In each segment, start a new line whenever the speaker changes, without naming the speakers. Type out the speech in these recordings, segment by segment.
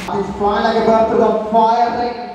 He's flying like a bird through the fire ring.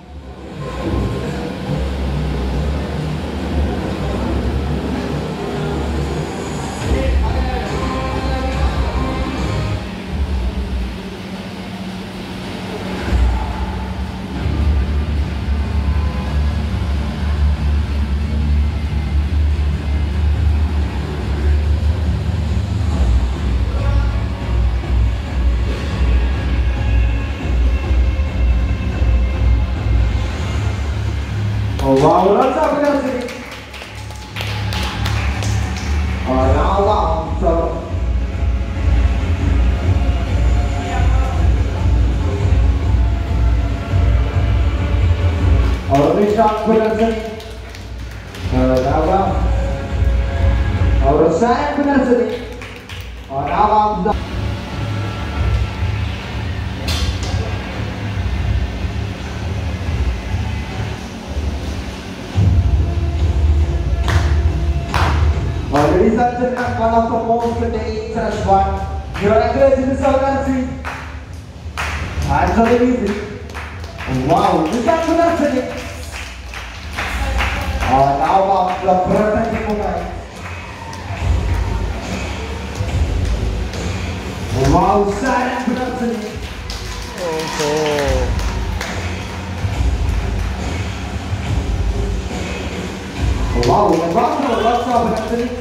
Oh wow, that's up in the city. Oh now wow, so this shot penalty. Now wow. Second penalty. Now wow. Ladies and gentlemen, one of the most dangerous one. Your accuracy is so actually easy. Wow, this is accuracy. Now the protecting moment. Wow, sad accuracy. Wow, the bottom of the lots of accuracy.